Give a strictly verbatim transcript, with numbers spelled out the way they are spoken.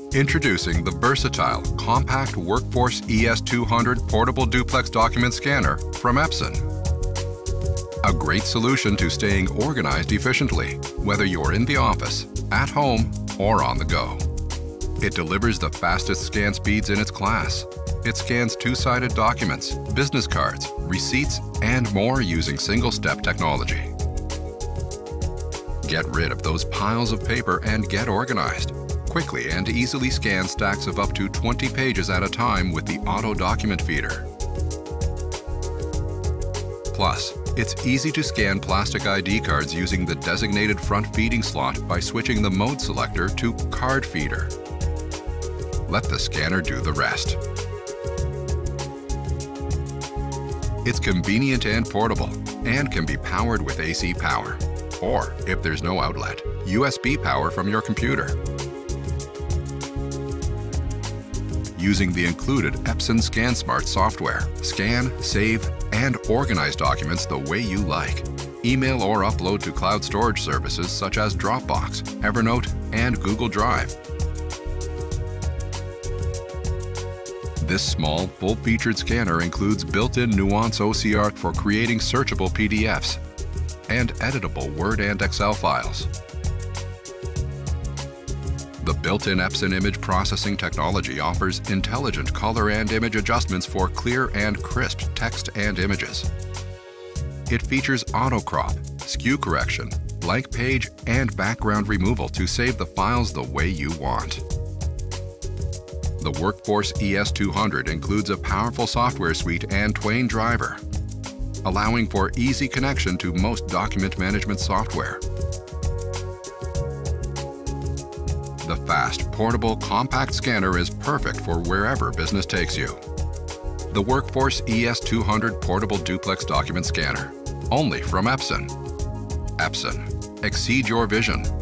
Introducing the versatile, compact WorkForce E S two hundred portable duplex document scanner from Epson. A great solution to staying organized efficiently, whether you're in the office, at home, or on the go. It delivers the fastest scan speeds in its class. It scans two-sided documents, business cards, receipts, and more using single-step technology. Get rid of those piles of paper and get organized. Quickly and easily scan stacks of up to twenty pages at a time with the auto document feeder. Plus, it's easy to scan plastic I D cards using the designated front feeding slot by switching the mode selector to Card Feeder. Let the scanner do the rest. It's convenient and portable, and can be powered with A C power, or, if there's no outlet, U S B power from your computer. Using the included Epson ScanSmart Software, scan, save, and organize documents the way you like. Email or upload to cloud storage services such as Dropbox, Evernote, and Google Drive. This small, full-featured scanner includes built-in Nuance O C R for creating searchable P D Fs and editable Word and Excel files. The built-in Epson image processing technology offers intelligent color and image adjustments for clear and crisp text and images. It features auto crop, skew correction, blank page, and background removal to save the files the way you want. The WorkForce E S two hundred includes a powerful software suite and Twain driver, allowing for easy connection to most document management software. The fast, portable, compact scanner is perfect for wherever business takes you. The WorkForce E S two hundred Portable Duplex Document Scanner, only from Epson. Epson, exceed your vision.